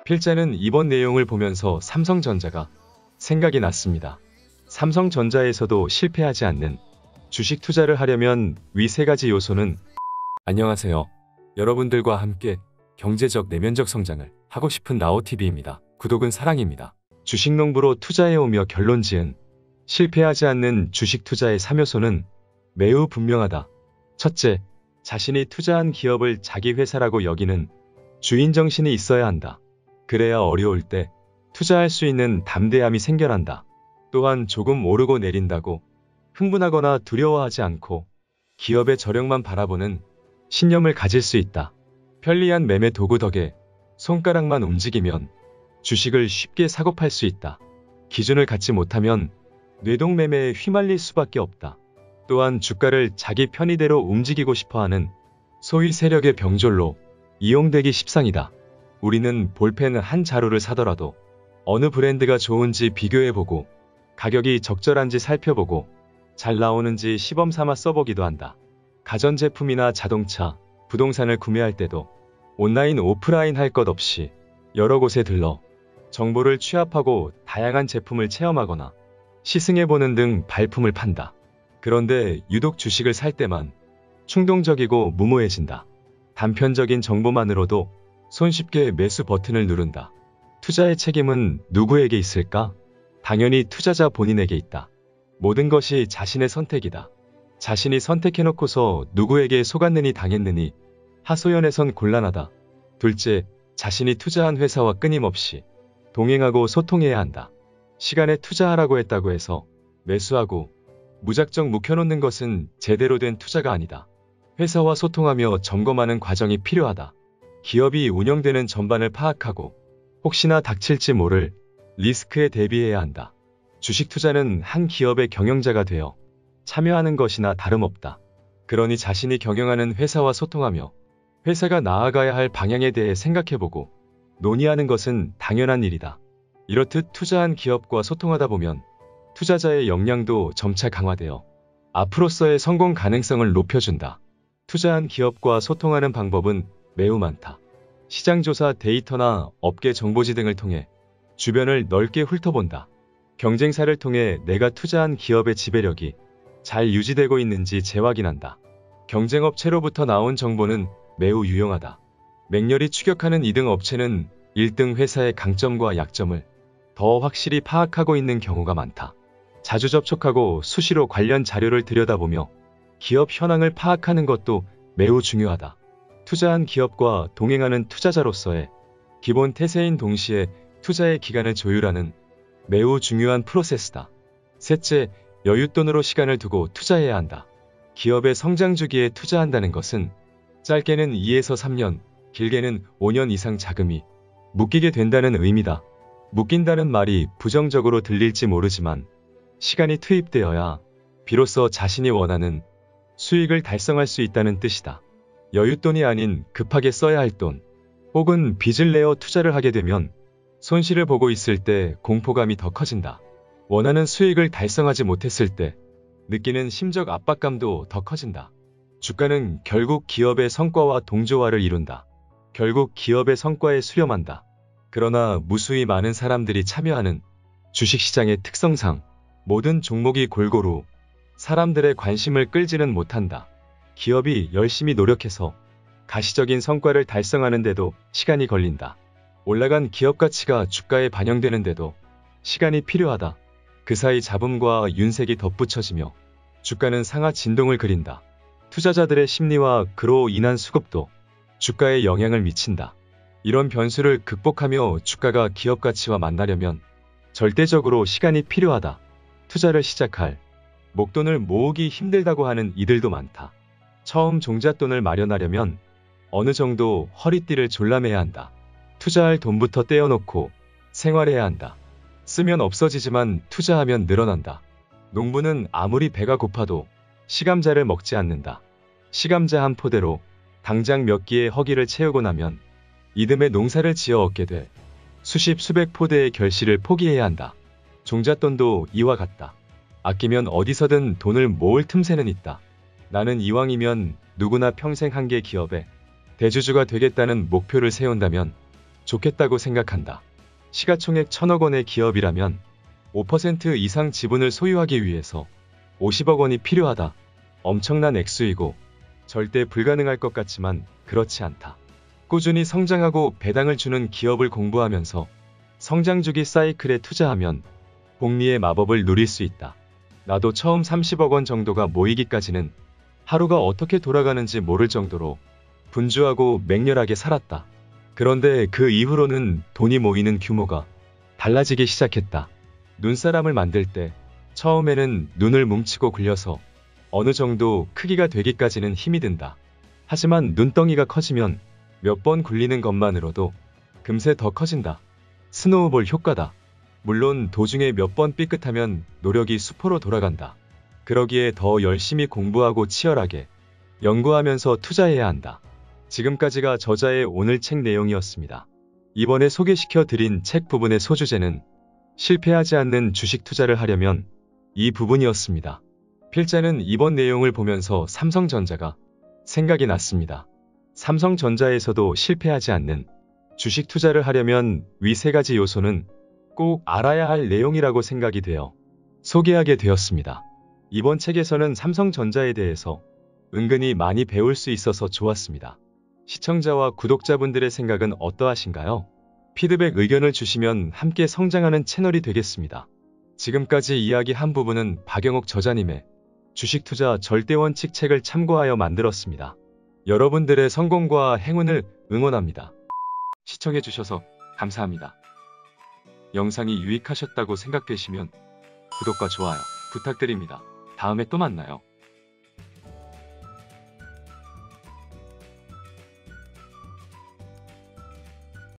필자는 이번 내용을 보면서 삼성전자가 생각이 났습니다. 삼성전자에서도 실패하지 않는 주식 투자를 하려면 위 세 가지 요소는 안녕하세요. 여러분들과 함께 경제적 내면적 성장을 하고 싶은 나오TV입니다. 구독은 사랑입니다. 주식농부로 투자해오며 결론 지은 실패하지 않는 주식 투자의 3요소는 매우 분명하다. 첫째, 자신이 투자한 기업을 자기 회사라고 여기는 주인정신이 있어야 한다. 그래야 어려울 때 투자할 수 있는 담대함이 생겨난다. 또한 조금 오르고 내린다고 흥분하거나 두려워하지 않고 기업의 저력만 바라보는 신념을 가질 수 있다. 편리한 매매 도구 덕에 손가락만 움직이면 주식을 쉽게 사고팔 수 있다. 기준을 갖지 못하면 뇌동매매에 휘말릴 수밖에 없다. 또한 주가를 자기 편의대로 움직이고 싶어하는 소위 세력의 병졸로 이용되기 십상이다. 우리는 볼펜 한 자루를 사더라도 어느 브랜드가 좋은지 비교해보고 가격이 적절한지 살펴보고 잘 나오는지 시범 삼아 써보기도 한다. 가전제품이나 자동차, 부동산을 구매할 때도 온라인 오프라인 할 것 없이 여러 곳에 들러 정보를 취합하고 다양한 제품을 체험하거나 시승해보는 등 발품을 판다. 그런데 유독 주식을 살 때만 충동적이고 무모해진다. 단편적인 정보만으로도 손쉽게 매수 버튼을 누른다. 투자의 책임은 누구에게 있을까? 당연히 투자자 본인에게 있다. 모든 것이 자신의 선택이다. 자신이 선택해놓고서 누구에게 속았느니 당했느니 하소연해선 곤란하다. 둘째, 자신이 투자한 회사와 끊임없이 동행하고 소통해야 한다. 시간에 투자하라고 했다고 해서 매수하고 무작정 묵혀놓는 것은 제대로 된 투자가 아니다. 회사와 소통하며 점검하는 과정이 필요하다. 기업이 운영되는 전반을 파악하고 혹시나 닥칠지 모를 리스크에 대비해야 한다. 주식 투자는 한 기업의 경영자가 되어 참여하는 것이나 다름없다. 그러니 자신이 경영하는 회사와 소통하며 회사가 나아가야 할 방향에 대해 생각해보고 논의하는 것은 당연한 일이다. 이렇듯 투자한 기업과 소통하다 보면 투자자의 역량도 점차 강화되어 앞으로서의 성공 가능성을 높여준다. 투자한 기업과 소통하는 방법은 매우 많다. 시장조사 데이터나 업계 정보지 등을 통해 주변을 넓게 훑어본다. 경쟁사를 통해 내가 투자한 기업의 지배력이 잘 유지되고 있는지 재확인한다. 경쟁업체로부터 나온 정보는 매우 유용하다. 맹렬히 추격하는 2등 업체는 1등 회사의 강점과 약점을 더 확실히 파악하고 있는 경우가 많다. 자주 접촉하고 수시로 관련 자료를 들여다보며 기업 현황을 파악하는 것도 매우 중요하다. 투자한 기업과 동행하는 투자자로서의 기본 태세인 동시에 투자의 기간을 조율하는 매우 중요한 프로세스다. 셋째, 여윳돈으로 시간을 두고 투자해야 한다. 기업의 성장 주기에 투자한다는 것은 짧게는 2에서 3년, 길게는 5년 이상 자금이 묶이게 된다는 의미다. 묶인다는 말이 부정적으로 들릴지 모르지만 시간이 투입되어야 비로소 자신이 원하는 수익을 달성할 수 있다는 뜻이다. 여윳돈이 아닌 급하게 써야 할 돈, 혹은 빚을 내어 투자를 하게 되면 손실을 보고 있을 때 공포감이 더 커진다. 원하는 수익을 달성하지 못했을 때 느끼는 심적 압박감도 더 커진다. 주가는 결국 기업의 성과와 동조화를 이룬다. 결국 기업의 성과에 수렴한다. 그러나 무수히 많은 사람들이 참여하는 주식시장의 특성상 모든 종목이 골고루 사람들의 관심을 끌지는 못한다. 기업이 열심히 노력해서 가시적인 성과를 달성하는데도 시간이 걸린다. 올라간 기업 가치가 주가에 반영되는데도 시간이 필요하다. 그 사이 잡음과 윤색이 덧붙여지며 주가는 상하 진동을 그린다. 투자자들의 심리와 그로 인한 수급도 주가에 영향을 미친다. 이런 변수를 극복하며 주가가 기업 가치와 만나려면 절대적으로 시간이 필요하다. 투자를 시작할 목돈을 모으기 힘들다고 하는 이들도 많다. 처음 종잣돈을 마련하려면 어느 정도 허리띠를 졸라매야 한다. 투자할 돈부터 떼어놓고 생활해야 한다. 쓰면 없어지지만 투자하면 늘어난다. 농부는 아무리 배가 고파도 시감자를 먹지 않는다. 시감자 한 포대로 당장 몇 끼의 허기를 채우고 나면 이듬해 농사를 지어 얻게 돼 수십 수백 포대의 결실을 포기해야 한다. 종잣돈도 이와 같다. 아끼면 어디서든 돈을 모을 틈새는 있다. 나는 이왕이면 누구나 평생 한 개 기업에 대주주가 되겠다는 목표를 세운다면 좋겠다고 생각한다. 시가총액 1,000억 원의 기업이라면 5% 이상 지분을 소유하기 위해서 50억 원이 필요하다. 엄청난 액수이고 절대 불가능할 것 같지만 그렇지 않다. 꾸준히 성장하고 배당을 주는 기업을 공부하면서 성장주기 사이클에 투자하면 복리의 마법을 누릴 수 있다. 나도 처음 30억 원 정도가 모이기까지는 하루가 어떻게 돌아가는지 모를 정도로 분주하고 맹렬하게 살았다. 그런데 그 이후로는 돈이 모이는 규모가 달라지기 시작했다. 눈사람을 만들 때 처음에는 눈을 뭉치고 굴려서 어느 정도 크기가 되기까지는 힘이 든다. 하지만 눈덩이가 커지면 몇 번 굴리는 것만으로도 금세 더 커진다. 스노우볼 효과다. 물론 도중에 몇 번 삐끗하면 노력이 수포로 돌아간다. 그러기에 더 열심히 공부하고 치열하게 연구하면서 투자해야 한다. 지금까지가 저자의 오늘 책 내용이었습니다. 이번에 소개시켜 드린 책 부분의 소주제는 실패하지 않는 주식 투자를 하려면 이 부분이었습니다. 필자는 이번 내용을 보면서 삼성전자가 생각이 났습니다. 삼성전자에서도 실패하지 않는 주식 투자를 하려면 위 세 가지 요소는 꼭 알아야 할 내용이라고 생각이 되어 소개하게 되었습니다. 이번 책에서는 삼성전자에 대해서 은근히 많이 배울 수 있어서 좋았습니다. 시청자와 구독자분들의 생각은 어떠하신가요? 피드백 의견을 주시면 함께 성장하는 채널이 되겠습니다. 지금까지 이야기한 부분은 박영옥 저자님의 주식 투자 절대 원칙 책을 참고하여 만들었습니다. 여러분들의 성공과 행운을 응원합니다. 시청해주셔서 감사합니다. 영상이 유익하셨다고 생각되시면 구독과 좋아요 부탁드립니다. 다음에 또 만나요.